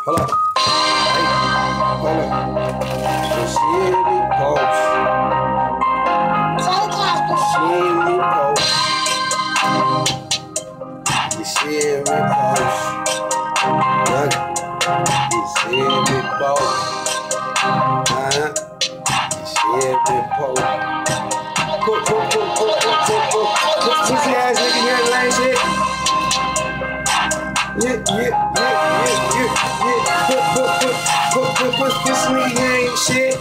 Hold up. Hey, hold up. So she in me post. She in me post. You see in me post. You see in me post. You see in me post. Pussy ass nigga, you ain't lame shit. Yeah. Pussy nigga, you ain't shit.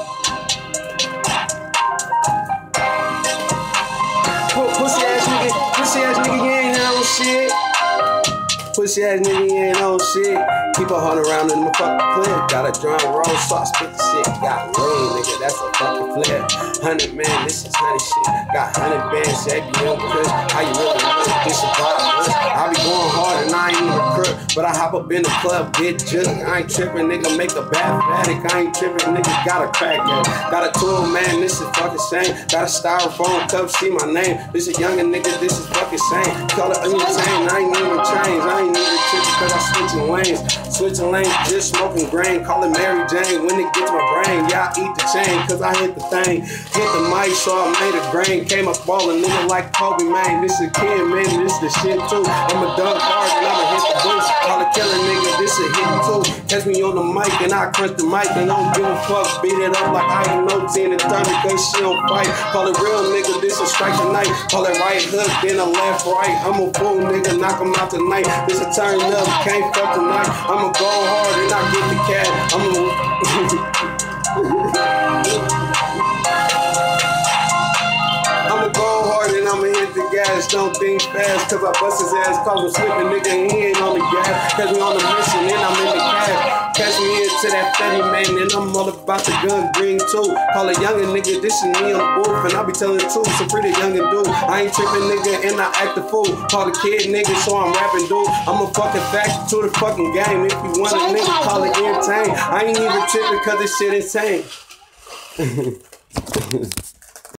Pussy ass nigga, you ain't no shit. Pussy ass nigga, you ain't no shit. Keep a 100 round in my fucking clip. Got a drum roll, so I spit the shit. Got lean, nigga, that's a fucking flip. 100 man, this is honey shit. Got 100 bands, ABM Kush. How you really look? This is violence. I be going hard and I ain't even crook. But I hop up in the club, get jugged. I ain't tripping, nigga, make a bad fanatic. I ain't tripping, nigga, got a crack at. Got a tool, man, this is fucking shame. Got a styrofoam cup, see my name. This a youngin' nigga, this is fucking same. Call it entertain, I ain't even change. I ain't even tripping cause I switching lanes. Switching lanes, just smoking grain. Call it Mary Jane when it gets my brain. Yeah, I eat the chain cause I hit the thing. Hit the mic, so I made a grain. Came up ballin', nigga, like Kobe, man. This a kid, man, this the shit too. I'm a dunk hard and I'ma hit the boost. Call a killer, nigga, this a hit too. Catch me on the mic and I crunch the mic and don't give a fuck. Beat it up like I ain't no 10 and 30 cause she don't fight. Call it real, nigga, this a strike tonight. Call it right hook, then a left, right. I'm a fool, nigga, knock him out tonight. This a turn up, can't fuck tonight. I'ma go hard and I get the cat. I'ma go hard and I'ma hit the gas. Don't think fast, cause I bust his ass. Cause I'm slipping, nigga, and he ain't on the gas. Catch me on the mission and I'm in the cash. Catch me into that fatty man and I'm all about the gun green too. Call a youngin' nigga, this is me on the booth. And I be telling the truth, so pretty youngin' dude. I ain't tripping, nigga, and I act the fool. Call the kid, nigga, so I'm rapping, dude. I'm a fucking factor to the fucking game. If you want a nigga, call it entertain. I ain't even tripping cause this shit insane.